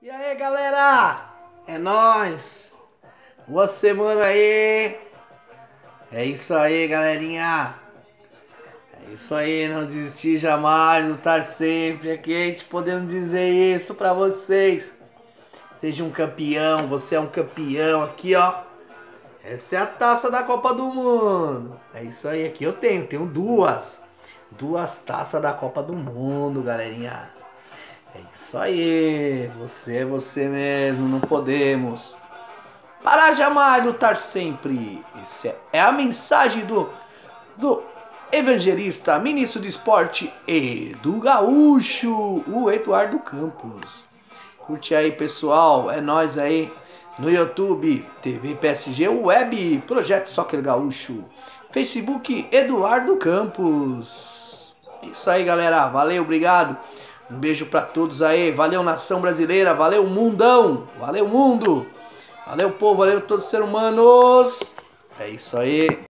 E aí, galera? É nóis! Boa semana aí! É isso aí, galerinha! É isso aí, não desistir jamais, lutar sempre. Aqui a gente podendo dizer isso pra vocês. Seja um campeão, você é um campeão. Aqui, ó. Essa é a taça da Copa do Mundo. É isso aí, aqui eu tenho duas. Duas taças da Copa do Mundo, galerinha. É isso aí, você é você mesmo, não podemos parar jamais, lutar sempre. Essa é a mensagem do evangelista, ministro do esporte e do gaúcho, o Eduardo Campos. Curte aí, pessoal, é nóis aí no YouTube, TV PSG Web, Projeto Soccer Gaúcho, Facebook Eduardo Campos. É isso aí, galera, valeu, obrigado. Um beijo pra todos aí. Valeu, nação brasileira. Valeu, mundão. Valeu, mundo. Valeu, povo. Valeu, todos os seres humanos. É isso aí.